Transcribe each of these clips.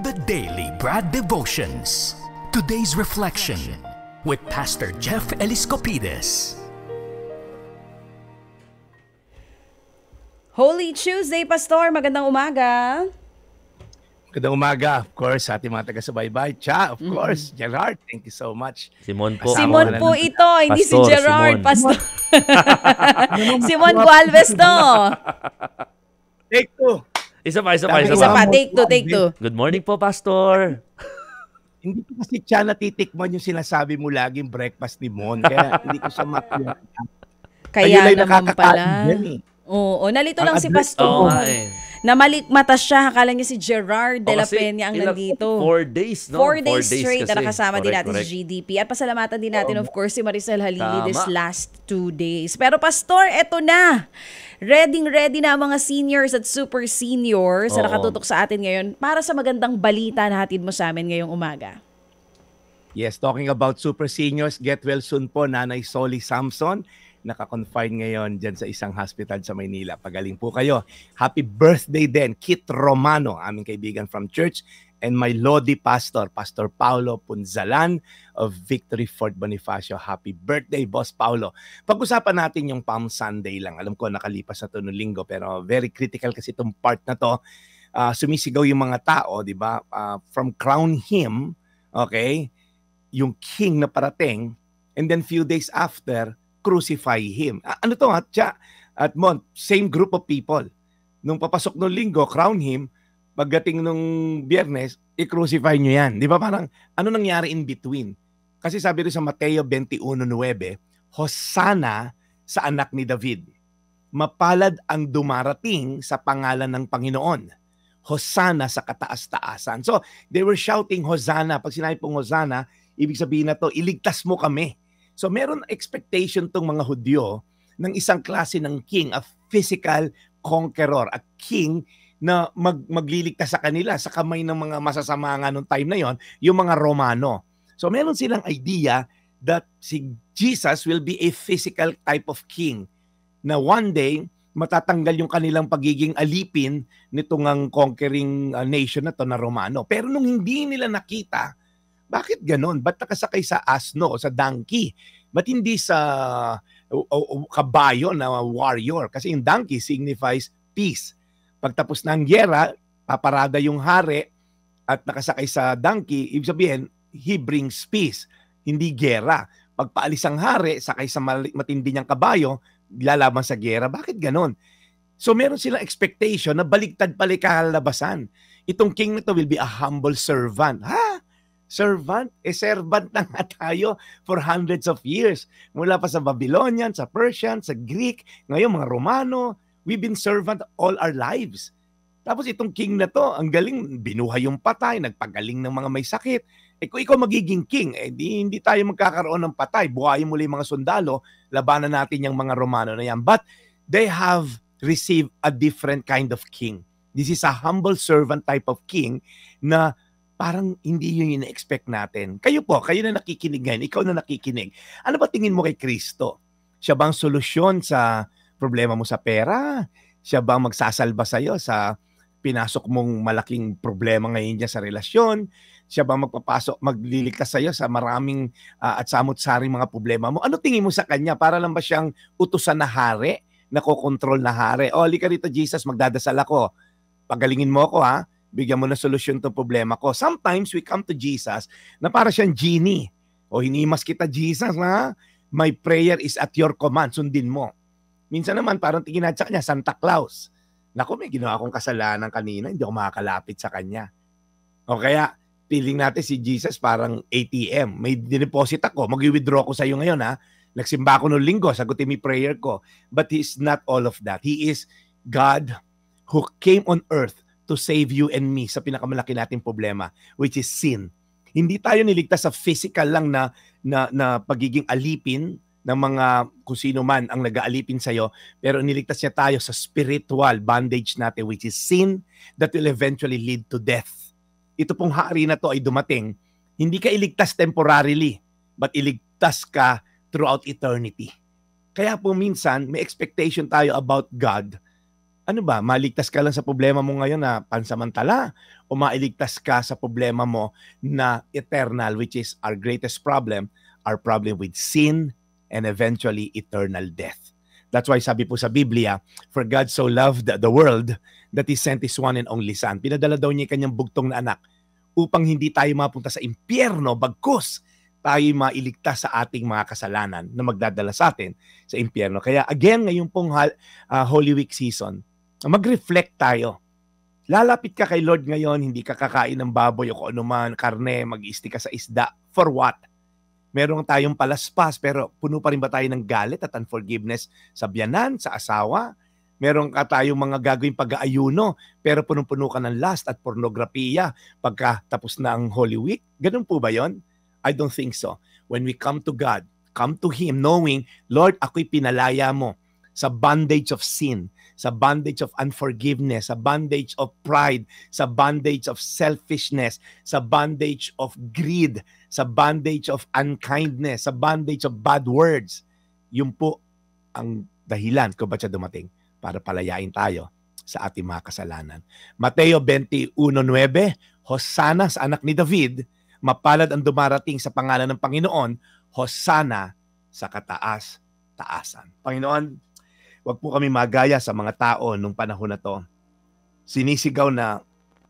The Daily Brad Devotions. Today's reflection with Pastor Jeff Eliscopides. Holy Tuesday, Pastor. Magandang umaga. Magandang umaga, of course, sa ating mga taga-subaybay. Of course, Gerard, thank you so much. Simon po. Simon po ito, hindi si Pastor, Gerard. Simon. Pastor. Simon Gualvez to. Take two. Isa pa. Take two. Good morning po, Pastor. Hindi ko kasi siya natitikman yung sinasabi mo laging breakfast ni Mon. Kaya hindi ko siya makita. Kaya naman pala. Yan, eh. Oo, nalito lang si address Pastor. Oo nga eh. Namalikmata siya, akala niya si Gerard de la Kasi Peña ang ilang- nandito. 4 days, no? 4 days straight kasi. na nakasama din natin Correct. si GDP. At pasalamatan din natin, of course, si Maricel Halili Tama. this last 2 days. Pero Pastor, eto na. Ready na ang mga seniors at super seniors na Oo. nakatutok sa atin ngayon para sa magandang balita na hatid mo sa amin ngayong umaga. Yes, talking about super seniors, get well soon po, Nanay Solly Samson. Naka-confine ngayon dyan sa isang hospital sa Maynila. Pagaling po kayo. Happy birthday din, Kit Romano, aming kaibigan from church, and my Lodi pastor, Pastor Paulo Punzalan of Victory Fort Bonifacio. Happy birthday, Boss Paulo. Pag-usapan natin yung Palm Sunday lang. Alam ko nakalipas na ito noong linggo, pero very critical kasi itong part na to. Sumisigaw yung mga tao, di ba? From crown him, okay, yung king na parating, and then few days after, crucify him. Ano to ha? At Mon, same group of people. Nung papasok nung linggo, crown him. Pagdating nung biyernes, i-crucify nyo yan. Di ba parang, ano nangyari in between? Kasi sabi rin sa Mateo 21:9, Hosanna sa anak ni David. Mapalad ang dumarating sa pangalan ng Panginoon. Hosanna sa kataas-taasan. So, they were shouting Hosanna. Pag sinabi pong Hosanna, ibig sabihin na to, iligtas mo kami. So meron expectation tong mga Hudyo ng isang klase ng king, a physical conqueror, a king na magliligtas sa kanila sa kamay ng mga masasama nga nung time na yon, yung mga Romano. So meron silang idea that si Jesus will be a physical type of king na one day matatanggal yung kanilang pagiging alipin nitong ang conquering nation na to na Romano. Pero nung hindi nila nakita, bakit ganon? Ba't nakasakay sa asno o sa donkey? Ba't hindi sa kabayo na warrior? Kasi yung donkey signifies peace. Pagtapos ng gyera, paparada yung hari at nakasakay sa donkey, ibig sabihin, he brings peace, hindi gyera. Pagpaalis ang hari, sakay sa matindi niyang kabayo, lalaban sa gyera. Bakit ganon? So meron silang expectation na baliktad pala kahalabasan. Itong king na to will be a humble servant. Ha? Servant? Servant na nga tayo for hundreds of years. Mula pa sa Babylonian, sa Persian, sa Greek, ngayon mga Romano, we've been servant all our lives. Tapos itong king na to, ang galing, binuhay yung patay, nagpagaling ng mga may sakit. Kung ikaw magiging king, hindi tayo magkakaroon ng patay. Buhayin muli mga sundalo, labanan natin yung mga Romano na yan. But they have received a different kind of king. This is a humble servant type of king na parang hindi yun yung na-expect natin. Kayo na nakikinig ngayon, ikaw na nakikinig. Ano ba tingin mo kay Kristo? Siya bang solusyon sa problema mo sa pera? Siya bang magsasalba sa'yo sa pinasok mong malaking problema ngayon dyan sa relasyon? Siya bang magliligtas sa'yo sa maraming at samot-saring mga problema mo? Ano tingin mo sa kanya? Para lang ba siyang utusan na hari? Nakokontrol na hari? O, halika rito Jesus, magdadasal ako. Pagalingin mo ako ha? Bigyan mo na solusyon itong problema ko. Sometimes we come to Jesus na para siyang genie. O hinimas kita Jesus ha? My prayer is at your command. Sundin mo. Minsan naman parang tingin natin sa kanya, Santa Claus. Naku, may ginawa akong kasalanan kanina, hindi ako makakalapit sa kanya. O kaya, feeling natin si Jesus parang ATM. May dineposit ako, mag-withdraw ko sa iyo ngayon ha. Nagsimba ako noong linggo, sagutin mo prayer ko. But He is not all of that. He is God who came on earth to save you and me sa pinakamalaki nating problema, which is sin. Hindi tayo niligtas sa physical lang na pagiging alipin ng mga kung sino man ang nag-aalipin sa'yo, pero niligtas niya tayo sa spiritual bondage natin, which is sin that will eventually lead to death. Ito pong hari na to ay dumating, hindi ka iligtas temporarily, but iligtas ka throughout eternity. Kaya po minsan, may expectation tayo about God Ano ba, maligtas ka lang sa problema mo ngayon na pansamantala o mailigtas ka sa problema mo na eternal, which is our greatest problem, our problem with sin and eventually eternal death. That's why sabi po sa Biblia, for God so loved the world that He sent His one and only Son. Pinadala daw niya yung kanyang bugtong na anak upang hindi tayo mapunta sa impyerno, bagkus tayo mailigtas sa ating mga kasalanan na magdadala sa atin sa impyerno. Kaya again, ngayon pong Holy Week season, mag-reflect tayo. Lalapit ka kay Lord ngayon, hindi ka kakain ng baboy o kung ano man, karne, mag-iisti ka sa isda. For what? Meron tayong palaspas, pero puno pa rin ba tayo ng galit at unforgiveness sa biyanan, sa asawa? Meron ka tayong mga gagawing pag-aayuno, pero punong-puno ka ng lust at pornografiya pagka tapos na ang Holy Week? Ganun po ba yon? I don't think so. When we come to God, come to Him knowing, Lord, ako'y pinalaya mo sa bondage of sin, sa bondage of unforgiveness, sa bondage of pride, sa bondage of selfishness, sa bondage of greed, sa bondage of unkindness, sa bondage of bad words. Yun po ang dahilan kung ba't siya dumating, para palayain tayo sa ating mga kasalanan. Mateo 21:9, Hosanna sa anak ni David, mapalad ang dumarating sa pangalan ng Panginoon, Hosanna sa kataas-taasan. Panginoon, wag po kami magaya sa mga tao nung panahon na to. Sinisigaw na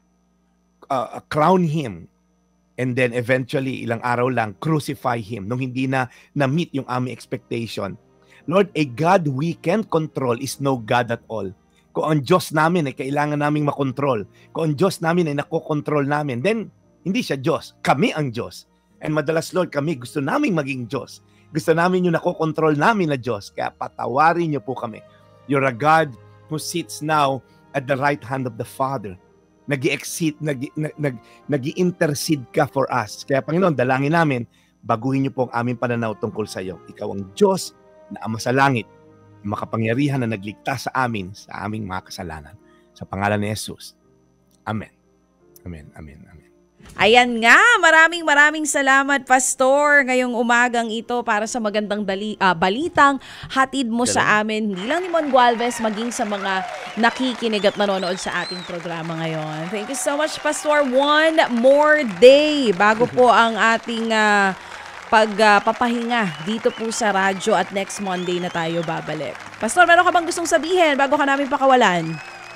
crown Him and then eventually ilang araw lang crucify Him nung hindi na na-meet yung aming expectation. Lord, a God we can't control is no God at all. Kung ang Diyos namin ay kailangan naming makontrol, kung ang Diyos namin ay nakokontrol namin, then hindi siya Diyos. Kami ang Diyos. And madalas, Lord, kami gusto naming maging Diyos. Gusto namin yung nakokontrol namin na Diyos. Kaya patawarin niyo po kami. You're a God who sits now at the right hand of the Father. Nag-i-intercede ka for us. Kaya Panginoon, dalangin namin, baguhin niyo po ang aming pananaw tungkol sa iyo. Ikaw ang Diyos na Ama sa langit, makapangyarihan na nagligtas sa amin, sa aming mga kasalanan. Sa pangalan ni Jesus. Amen. Amen. Amen. Amen. Ayan nga, maraming salamat, Pastor, ngayong umagang ito para sa magandang balitang hatid mo sa amin, hindi lang ni Mon Gualvez, maging sa mga nakikinig at nanonood sa ating programa ngayon. Thank you so much, Pastor. One more day bago po ang ating pagpapahinga dito po sa radyo at next Monday na tayo babalik. Pastor, meron ka bang gustong sabihin bago ka namin pakawalan?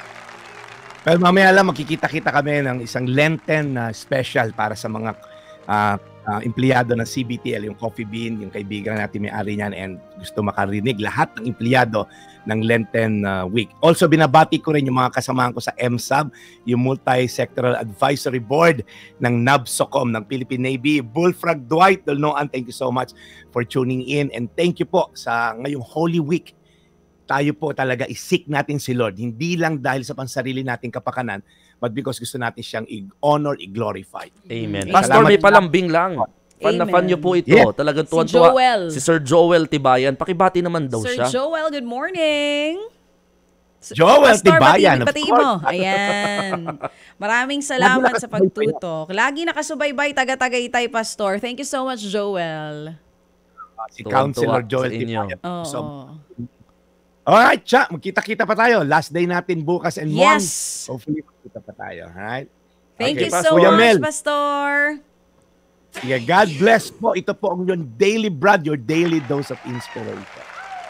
Pero mamaya lang, makikita-kita kami ng isang Lenten na special para sa mga empleyado ng CBTL, yung Coffee Bean, yung kaibigan natin may-ari niyan, and gusto makarinig lahat ng empleyado ng Lenten Week. Also, binabati ko rin yung mga kasamahan ko sa MSAB, yung Multi-Sectoral Advisory Board ng NABSOCOM ng Philippine Navy. Bullfrog Dwight, Dolnoan, thank you so much for tuning in, and thank you po sa ngayong Holy Week. Tayo po talaga isik natin si Lord, hindi lang dahil sa pansarili nating kapakanan, but because gusto natin siyang i-honor, i-glorify. Amen. Amen. Pastor, Salamat may palambing lang. Fan na fan niyo po ito. Yeah. Talagang Si tuwan-tuwa. Joel. Si Sir Joel Tibayan. Pakibati naman daw Sir siya. Joel, good morning. Joel Pastor, Tibayan, of batiin mo. course. Ayan. Maraming salamat sa pagtutok. Lagi nakasubaybay, taga-Tagaytay, Pastor. Thank you so much, Joel. Si Tuwan-tuwa Councilor Joel sa inyo. Tibayan. Oo. Alright, Cha, magkita-kita pa tayo. Last day natin bukas and Yes. hopefully magkita pa tayo. Alright? Thank Okay, you so Kuya much, Mel. Pastor. Yeah, God bless po. Ito po ang yung daily bread, your daily dose of inspiration.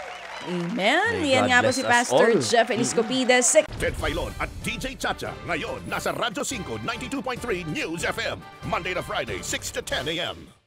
Amen. May Yan God nga po bless si us Pastor all. Jeff Eliscopides. Ted Filon at DJ Chacha. Ngayon, nasa Radyo 5, 92.3 News FM. Monday to Friday, 6 to 10 a.m.